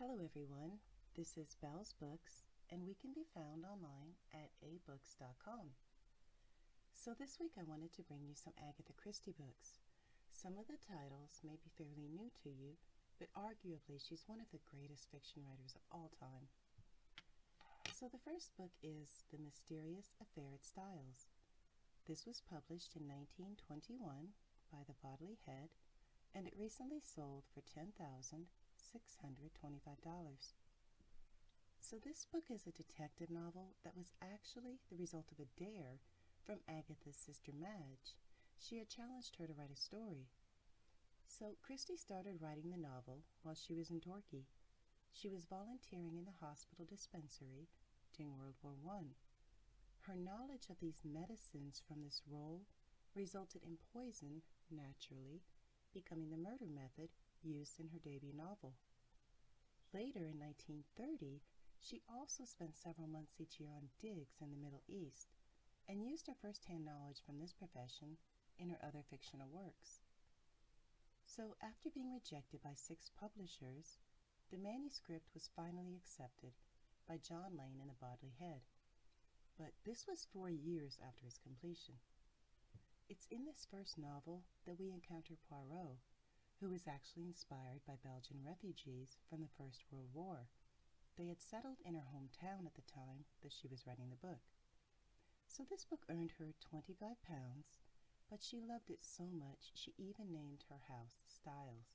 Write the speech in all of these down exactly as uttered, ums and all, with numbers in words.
Hello everyone, this is Belle's Books, and we can be found online at a books dot com. So this week I wanted to bring you some Agatha Christie books. Some of the titles may be fairly new to you, but arguably she's one of the greatest fiction writers of all time. So the first book is The Mysterious Affair at Styles. This was published in nineteen twenty-one by the Bodley Head, and it recently sold for ten thousand six hundred twenty-five dollars. So this book is a detective novel that was actually the result of a dare from Agatha's sister Madge. She had challenged her to write a story. So Christie started writing the novel while she was in Torquay. She was volunteering in the hospital dispensary during World War One. Her knowledge of these medicines from this role resulted in poison, naturally, becoming the murder method used in her debut novel. Later in nineteen thirty, she also spent several months each year on digs in the Middle East and used her first-hand knowledge from this profession in her other fictional works. So after being rejected by six publishers, the manuscript was finally accepted by John Lane in the Bodley Head. But this was four years after its completion. It's in this first novel that we encounter Poirot, who was actually inspired by Belgian refugees from the First World War. They had settled in her hometown at the time that she was writing the book. So this book earned her twenty-five pounds, but she loved it so much she even named her house Styles.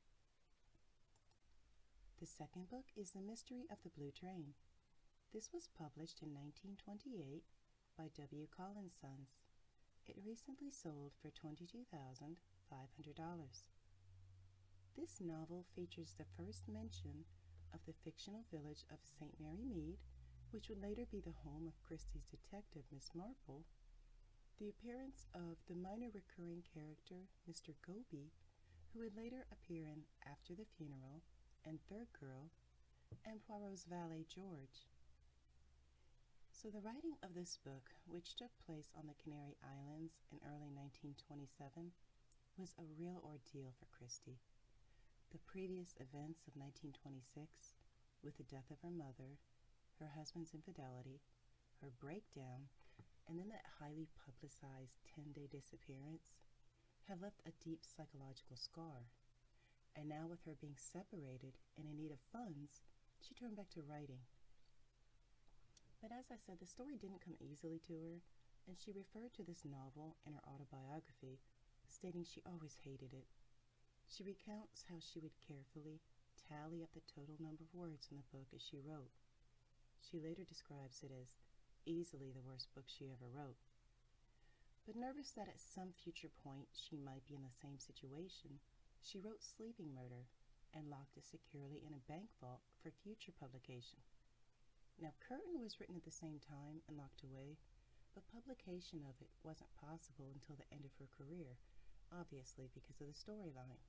The second book is The Mystery of the Blue Train. This was published in nineteen twenty-eight by W. Collins Sons. It recently sold for twenty-two thousand five hundred dollars. This novel features the first mention of the fictional village of Saint Mary Mead, which would later be the home of Christie's detective Miss Marple, the appearance of the minor recurring character Mister Goby, who would later appear in After the Funeral and Third Girl, and Poirot's valet George. So the writing of this book, which took place on the Canary Islands in early nineteen twenty-seven, was a real ordeal for Christie. The previous events of nineteen twenty-six, with the death of her mother, her husband's infidelity, her breakdown, and then that highly publicized ten-day disappearance, had left a deep psychological scar. And now with her being separated and in need of funds, she turned back to writing. But as I said, the story didn't come easily to her, and she referred to this novel in her autobiography, stating she always hated it. She recounts how she would carefully tally up the total number of words in the book as she wrote. She later describes it as easily the worst book she ever wrote. But nervous that at some future point she might be in the same situation, she wrote Sleeping Murder and locked it securely in a bank vault for future publication. Now, Curtain was written at the same time and locked away, but publication of it wasn't possible until the end of her career, obviously because of the storyline.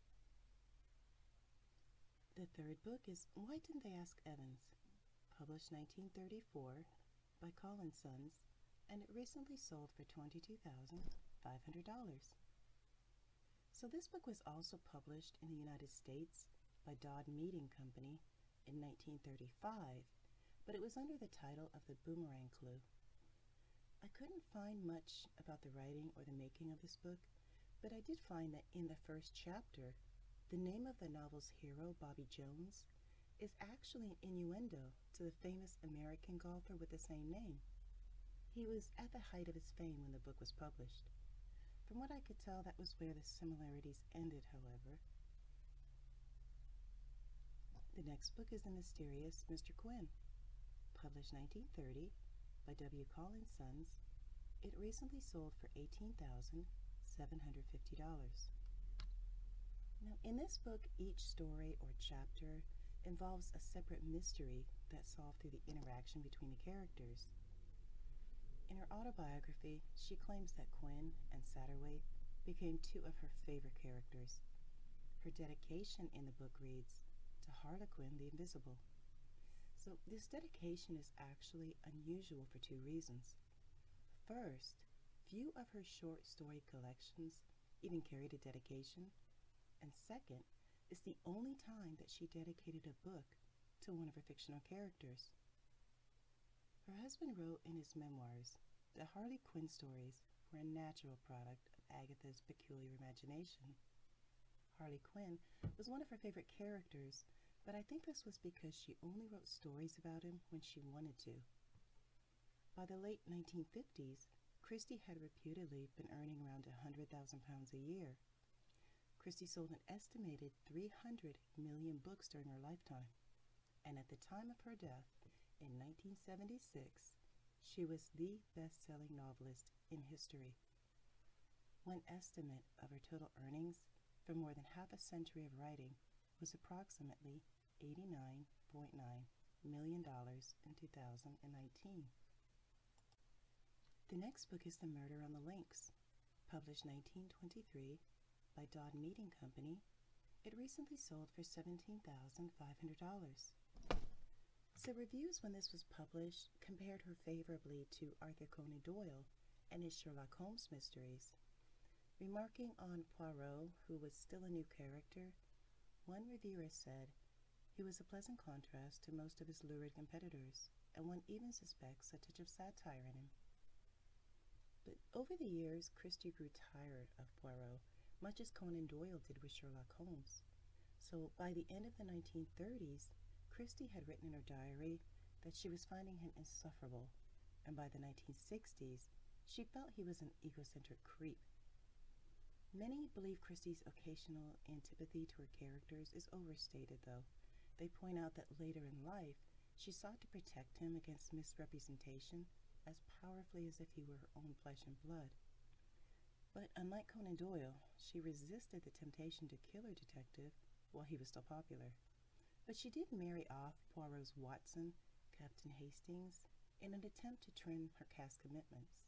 The third book is Why Didn't They Ask Evans? Published nineteen thirty-four by Collins Sons, and it recently sold for twenty-two thousand five hundred dollars. So this book was also published in the United States by Dodd Meading Company in nineteen thirty-five, but it was under the title of The Boomerang Clue. I couldn't find much about the writing or the making of this book, but I did find that in the first chapter, the name of the novel's hero, Bobby Jones, is actually an innuendo to the famous American golfer with the same name. He was at the height of his fame when the book was published. From what I could tell, that was where the similarities ended, however. The next book is The Mysterious Mister Quinn, published nineteen thirty by W. Collins Sons. It recently sold for eighteen thousand seven hundred fifty dollars. Now, in this book, each story or chapter involves a separate mystery that's solved through the interaction between the characters. In her autobiography, she claims that Quinn and Satterwhite became two of her favorite characters. Her dedication in the book reads, "To Harlequin the Invisible." So this dedication is actually unusual for two reasons. First, few of her short story collections even carried a dedication, and second, is the only time that she dedicated a book to one of her fictional characters. Her husband wrote in his memoirs that Harley Quinn stories were a natural product of Agatha's peculiar imagination. Harley Quinn was one of her favorite characters, but I think this was because she only wrote stories about him when she wanted to. By the late nineteen fifties, Christie had reputedly been earning around one hundred thousand pounds a year. Christie sold an estimated three hundred million books during her lifetime, and at the time of her death, in nineteen seventy-six, she was the best-selling novelist in history. One estimate of her total earnings for more than half a century of writing was approximately eighty-nine point nine million dollars in two thousand nineteen. The next book is The Murder on the Links, published nineteen twenty-three by Dodd Mead and Company. It recently sold for seventeen thousand five hundred dollars. So reviews when this was published compared her favorably to Arthur Conan Doyle and his Sherlock Holmes mysteries. Remarking on Poirot, who was still a new character, one reviewer said he was a pleasant contrast to most of his lurid competitors, and one even suspects a touch of satire in him. But over the years, Christie grew tired of Poirot, much as Conan Doyle did with Sherlock Holmes. So by the end of the nineteen thirties, Christie had written in her diary that she was finding him insufferable, and by the nineteen sixties, she felt he was an egocentric creep. Many believe Christie's occasional antipathy to her characters is overstated, though. They point out that later in life, she sought to protect him against misrepresentation as powerfully as if he were her own flesh and blood. But unlike Conan Doyle, she resisted the temptation to kill her detective while he was still popular. But she did marry off Poirot's Watson, Captain Hastings, in an attempt to trim her cast commitments.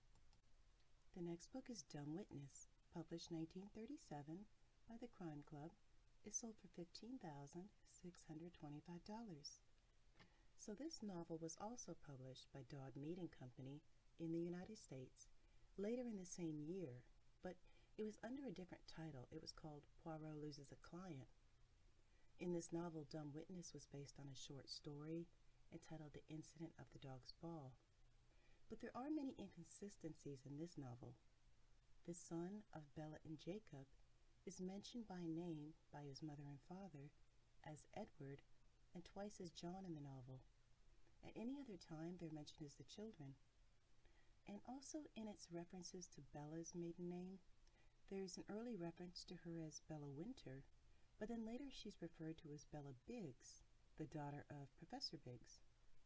The next book is Dumb Witness, published nineteen thirty-seven by the Crime Club. It sold for fifteen thousand six hundred twenty-five dollars. So this novel was also published by Dodd Mead and Company in the United States later in the same year, but it was under a different title. It was called Poirot Loses a Client. In this novel, Dumb Witness was based on a short story entitled The Incident of the Dog's Ball. But there are many inconsistencies in this novel. The son of Bella and Jacob is mentioned by name by his mother and father as Edward and twice as John in the novel. At any other time, they're mentioned as the children. And also in its references to Bella's maiden name, there's an early reference to her as Bella Winter, but then later she's referred to as Bella Biggs, the daughter of Professor Biggs.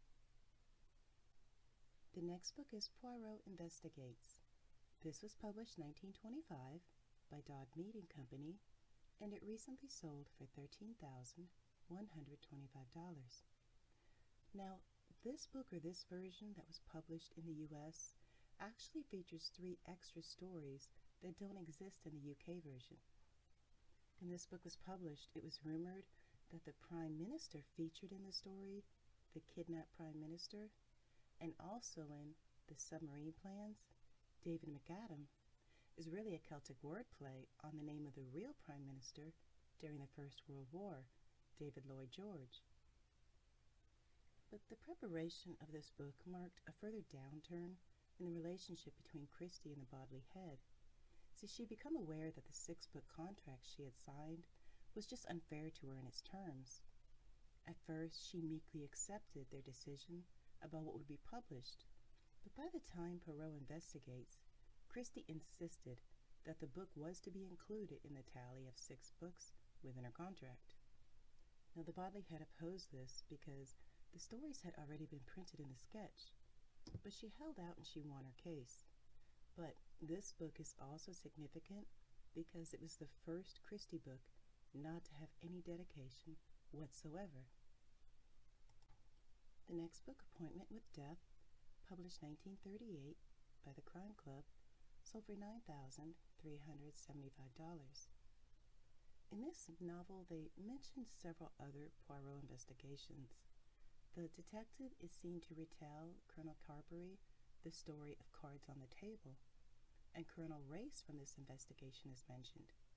The next book is Poirot Investigates. This was published nineteen twenty-five by Dodd Mead and Company, and it recently sold for thirteen thousand one hundred twenty-five dollars. Now, this book, or this version that was published in the U S, actually features three extra stories that don't exist in the U K version. When this book was published, it was rumored that the Prime Minister featured in the story, the kidnapped Prime Minister, and also in The Submarine Plans, David McAdam, is really a Celtic wordplay on the name of the real Prime Minister during the First World War, David Lloyd George. But the preparation of this book marked a further downturn in the relationship between Christie and the Bodley Head. See, she'd become aware that the six-book contract she had signed was just unfair to her in its terms. At first, she meekly accepted their decision about what would be published, but by the time Poirot Investigates, Christie insisted that the book was to be included in the tally of six books within her contract. Now, the Bodley Head opposed this because the stories had already been printed in the sketch, but she held out and she won her case. But this book is also significant because it was the first Christie book not to have any dedication whatsoever. The next book, Appointment with Death, published nineteen thirty-eight by the Crime Club, sold for nine thousand three hundred seventy-five dollars. In this novel, they mentioned several other Poirot investigations. The detective is seen to retell Colonel Carberry the story of Cards on the Table, and Colonel Race from this investigation is mentioned.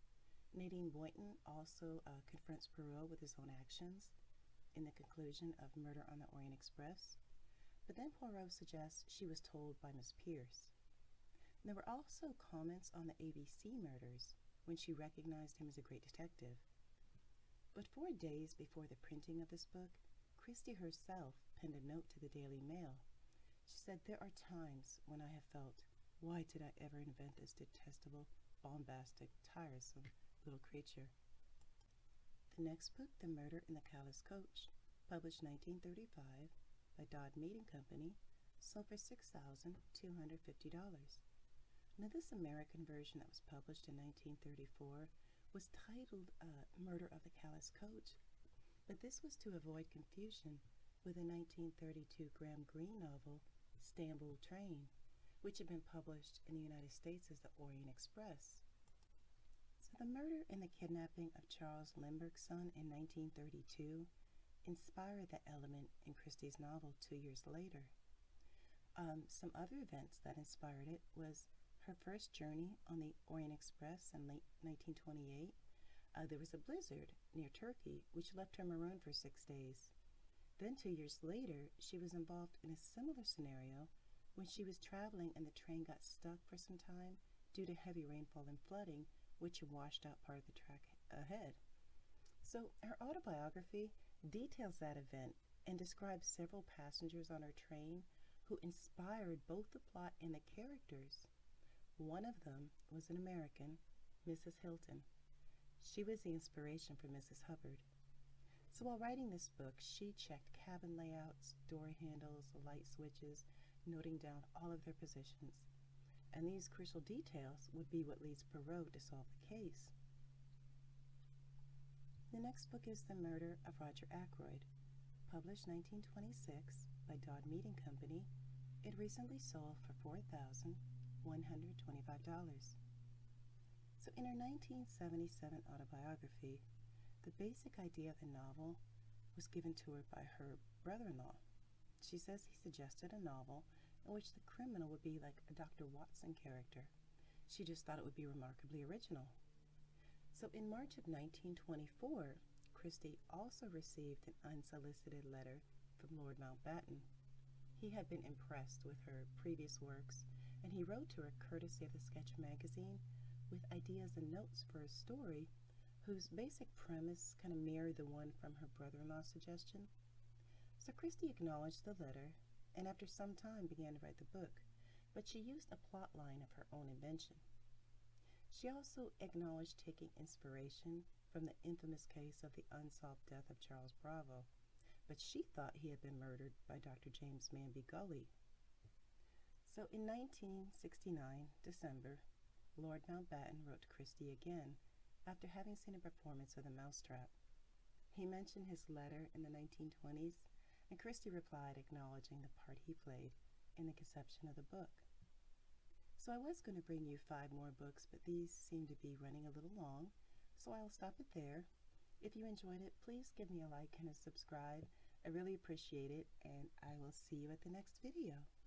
Nadine Boynton also uh, confronts Poirot with his own actions in the conclusion of Murder on the Orient Express, but then Poirot suggests she was told by Miss Pierce. There were also comments on the A B C murders when she recognized him as a great detective. But four days before the printing of this book, Christie herself penned a note to the Daily Mail. She said, "There are times when I have felt, why did I ever invent this detestable, bombastic, tiresome little creature?" The next book, The Murder in the Callous Coach, published nineteen thirty-five by Dodd Mead and Company, sold for six thousand two hundred fifty dollars. Now, this American version that was published in nineteen thirty-four was titled uh, Murder of the Callous Coach, but this was to avoid confusion with the nineteen thirty-two Graham Greene novel, Stamboul Train, which had been published in the United States as the Orient Express. So the murder and the kidnapping of Charles Lindbergh's son in nineteen thirty-two inspired the element in Christie's novel two years later. Um, some other events that inspired it was her first journey on the Orient Express in late nineteen twenty-eight. Uh, there was a blizzard near Turkey, which left her marooned for six days. Then two years later, she was involved in a similar scenario when she was traveling and the train got stuck for some time due to heavy rainfall and flooding, which washed out part of the track ahead. So her autobiography details that event and describes several passengers on her train who inspired both the plot and the characters. One of them was an American, Missus Hilton. She was the inspiration for Missus Hubbard. So while writing this book, she checked cabin layouts, door handles, light switches, noting down all of their positions. And these crucial details would be what leads Poirot to solve the case. The next book is The Murder of Roger Ackroyd, published nineteen twenty-six by Dodd Mead and Company. It recently sold for four thousand one hundred twenty-five dollars. So in her nineteen seventy-seven autobiography, the basic idea of the novel was given to her by her brother-in-law. She says he suggested a novel in which the criminal would be like a Doctor Watson character. She just thought it would be remarkably original. So in March of nineteen twenty-four, Christie also received an unsolicited letter from Lord Mountbatten. He had been impressed with her previous works, and he wrote to her courtesy of the Sketch magazine with ideas and notes for a story whose basic premise kind of mirrored the one from her brother-in-law's suggestion. So Christie acknowledged the letter, and after some time began to write the book, but she used a plot line of her own invention. She also acknowledged taking inspiration from the infamous case of the unsolved death of Charles Bravo, but she thought he had been murdered by Doctor James Manby Gully. So in nineteen sixty-nine, December, Lord Mountbatten wrote to Christie again after having seen a performance of The Mousetrap. He mentioned his letter in the nineteen twenties, and Christie replied acknowledging the part he played in the conception of the book. So I was going to bring you five more books, but these seem to be running a little long, so I'll stop it there. If you enjoyed it, please give me a like and a subscribe. I really appreciate it, and I will see you at the next video.